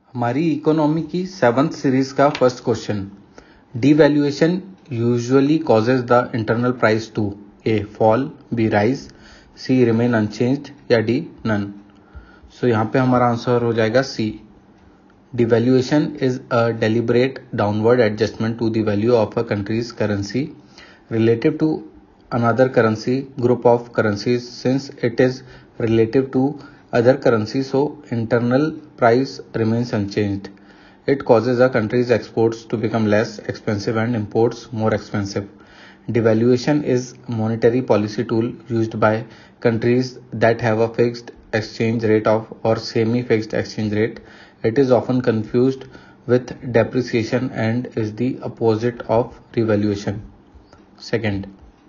हमारी इकोनॉमी की 7th series का first question. Devaluation usually causes the internal price to a fall, B rise, C remain unchanged या D none. So यहाँ पे हमारा answer हो जाएगा C. Devaluation is a deliberate downward adjustment to the value of a country's currency relative to another currency group of currencies. Since it is relative to other currency, so internal price remains unchanged. It causes a country's exports to become less expensive and imports more expensive. Devaluation is a monetary policy tool used by countries that have a fixed exchange rate of or semi-fixed exchange rate. It is often confused with depreciation and is the opposite of revaluation. Second,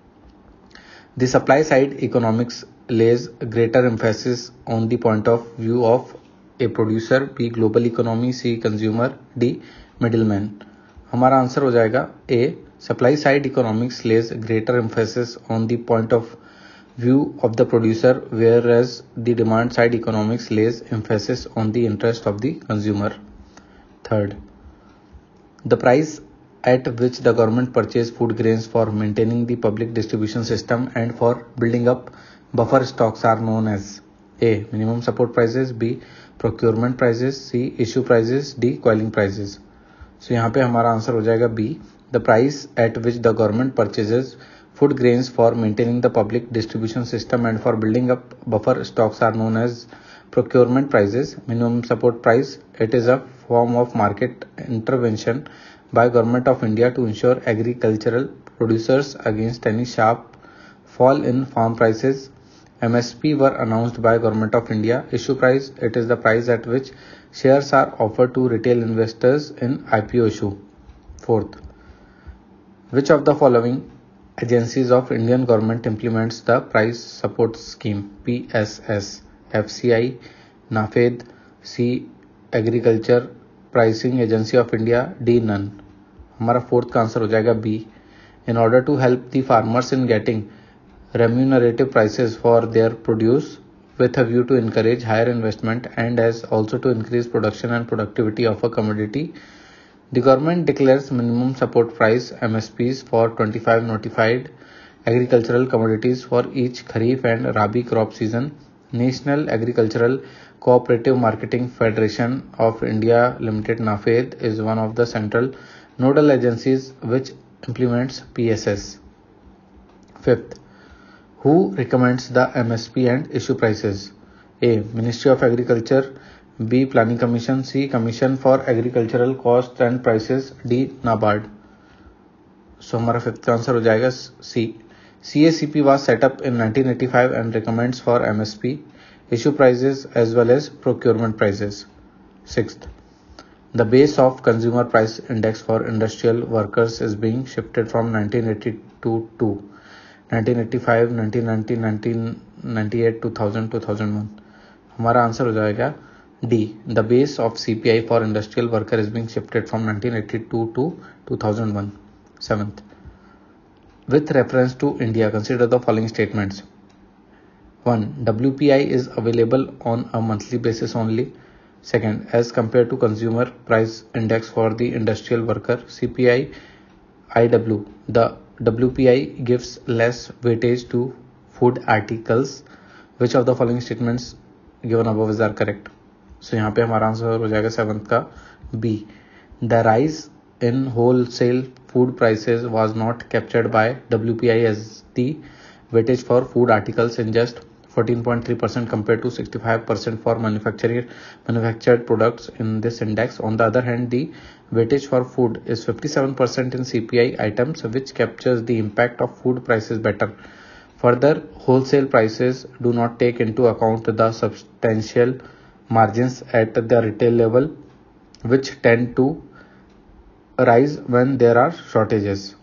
the supply side economics lays greater emphasis on the point of view of a producer, B global economy, C consumer, D middleman. हमारा answer हो जाएगा A. Supply side economics lays greater emphasis on the point of view of the producer, whereas the demand side economics lays emphasis on the interest of the consumer. Third, the price at which the government purchase food grains for maintaining the public distribution system and for building up buffer stocks are known as A. minimum support prices, B. procurement prices, C. issue prices, D. coiling prices. So यहाँ पे हमारा answer हो जाएगा B. The price at which the government purchases food grains for maintaining the public distribution system and for building up buffer stocks are known as procurement prices. Minimum support price, it is a form of market intervention by Government of India to ensure agricultural producers against any sharp fall in farm prices. MSP were announced by Government of India. Issue price, it is the price at which shares are offered to retail investors in IPO issue. Fourth, which of the following agencies of Indian government implements the price support scheme? PSS, FCI, NAFED, C. Agriculture Pricing Agency of India, D none. हमारा fourth का answer हो जाएगा B. In order to help the farmers in getting remunerative prices for their produce with a view to encourage higher investment and as also to increase production and productivity of a commodity, the government declares minimum support price MSPs for 25 notified agricultural commodities for each Kharif and Rabi crop season. National Agricultural Cooperative Marketing Federation of India Limited NAFED is one of the central nodal agencies which implements PSS. Fifth, who recommends the MSP and issue prices? A. Ministry of Agriculture, B. Planning Commission, C. Commission for Agricultural Costs and Prices, D. NABARD. So हमारा fifth answer हो जाएगा C. CACP was set up in 1985 and recommends for MSP, issue prices as well as procurement prices. Sixth, the base of consumer price index for industrial workers is being shifted from 1982 to 1985, 1990, 1998, 2000, 2001. हमारा answer हो जाएगा D. The base of CPI for industrial worker is being shifted from 1982 to 2001. Seventh, with reference to India, consider the following statements. 1. WPI is available on a monthly basis only. Second, as compared to consumer price index for the industrial worker, CPI IW, the WPI gives less weightage to food articles. Which of the following statements given above is are correct? So यहाँ पे हमारा answer हो जाएगा 7th का B. The rise in wholesale food prices was not captured by WPI as the weightage for food articles in just 14.3% compared to 65% for manufactured products in this index. On the other hand, the weightage for food is 57% in CPI items, which captures the impact of food prices better. Further, wholesale prices do not take into account the substantial margins at the retail level, which tend to rise when there are shortages.